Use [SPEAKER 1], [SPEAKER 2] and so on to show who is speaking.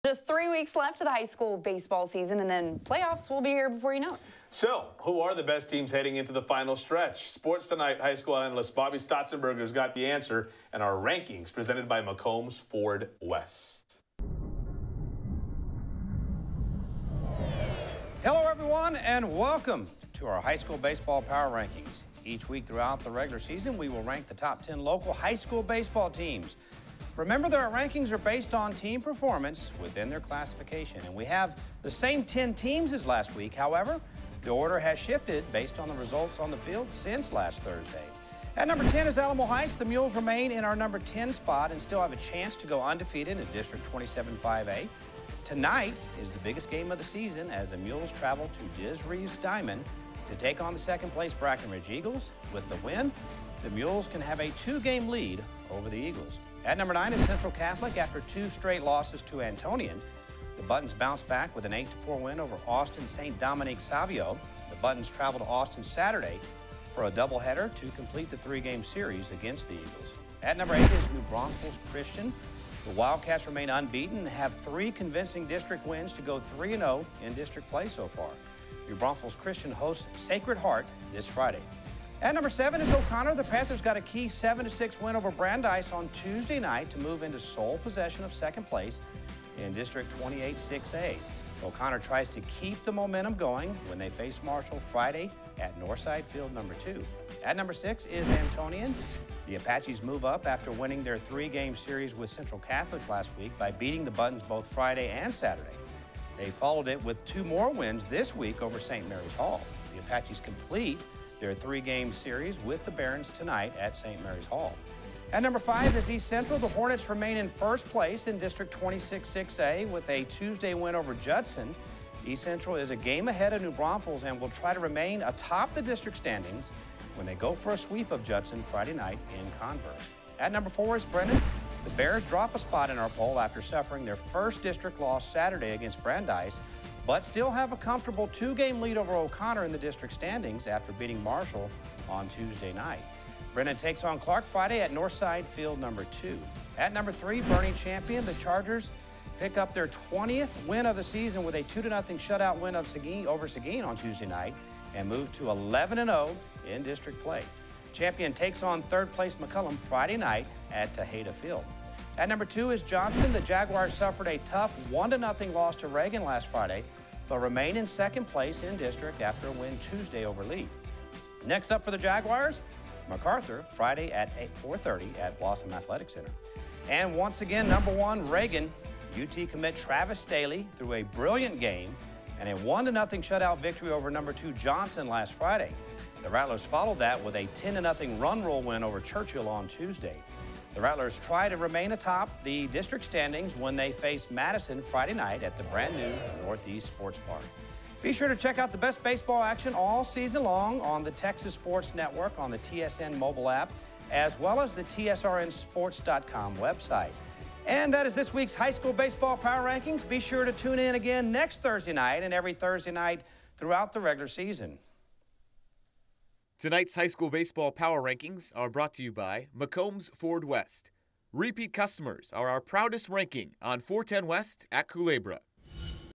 [SPEAKER 1] Just 3 weeks left to the high school baseball season, and then playoffs will be here before you know it.
[SPEAKER 2] So, who are the best teams heading into the final stretch? Sports Tonight high school analyst Bobby Stautzenberger has got the answer, and our rankings presented by McCombs Ford West.
[SPEAKER 3] Hello, everyone, and welcome to our high school baseball power rankings. Each week throughout the regular season, we will rank the top 10 local high school baseball teams. Remember that our rankings are based on team performance within their classification, and we have the same 10 teams as last week. However, the order has shifted based on the results on the field since last Thursday. At number 10 is Alamo Heights. The Mules remain in our number 10 spot and still have a chance to go undefeated in District 27-5A. Tonight is the biggest game of the season as the Mules travel to Diz Reeves Diamond to take on the second-place Brackenridge Eagles. With the win, the Mules can have a 2-game lead over the Eagles. At number 9 is Central Catholic. After 2 straight losses to Antonian, the Buttons bounced back with an 8-4 win over Austin St. Dominique Savio. The Buttons travel to Austin Saturday for a doubleheader to complete the 3-game series against the Eagles. At number 8 is New Braunfels Christian. The Wildcats remain unbeaten and have 3 convincing district wins to go 3-0 in district play so far. New Braunfels Christian hosts Sacred Heart this Friday. At number 7 is O'Connor. The Panthers got a key 7-6 win over Brandeis on Tuesday night to move into sole possession of second place in District 28-6A. O'Connor tries to keep the momentum going when they face Marshall Friday at Northside Field number 2. At number 6 is Antonian. The Apaches move up after winning their 3-game series with Central Catholic last week by beating the Buttons both Friday and Saturday. They followed it with 2 more wins this week over St. Mary's Hall. The Apaches complete their 3-game series with the Barons tonight at St. Mary's Hall. At number 5 is East Central. The Hornets remain in first place in District 26-6A with a Tuesday win over Judson. East Central is a game ahead of New Braunfels and will try to remain atop the district standings when they go for a sweep of Judson Friday night in Converse. At number 4 is Brennan. The Bears drop a spot in our poll after suffering their first district loss Saturday against Brandeis, but still have a comfortable 2-game lead over O'Connor in the district standings after beating Marshall on Tuesday night. Brennan takes on Clark Friday at Northside Field number 2. At number 3, Bernie Champion, the Chargers pick up their 20th win of the season with a 2-0 shutout win over Seguin on Tuesday night and move to 11-0 in district play. Champion takes on third-place McCullum Friday night at Tejada Field. At number 2 is Johnson. The Jaguars suffered a tough 1-0 loss to Reagan last Friday, but remain in second place in district after a win Tuesday over Lee. Next up for the Jaguars, MacArthur, Friday at 4:30 at Blossom Athletic Center. And once again, number 1, Reagan. UT commit Travis Staley threw a brilliant game and a 1-0 shutout victory over number 2 Johnson last Friday. The Rattlers followed that with a 10-0 run roll win over Churchill on Tuesday. The Rattlers try to remain atop the district standings when they face Madison Friday night at the brand new Northeast Sports Park. Be sure to check out the best baseball action all season long on the Texas Sports Network on the TSN mobile app, as well as the TSRNsports.com website. And that is this week's high school baseball power rankings. Be sure to tune in again next Thursday night and every Thursday night throughout the regular season.
[SPEAKER 4] Tonight's high school baseball power rankings are brought to you by McCombs Ford West. Repeat customers are our proudest ranking on 410 West at Culebra.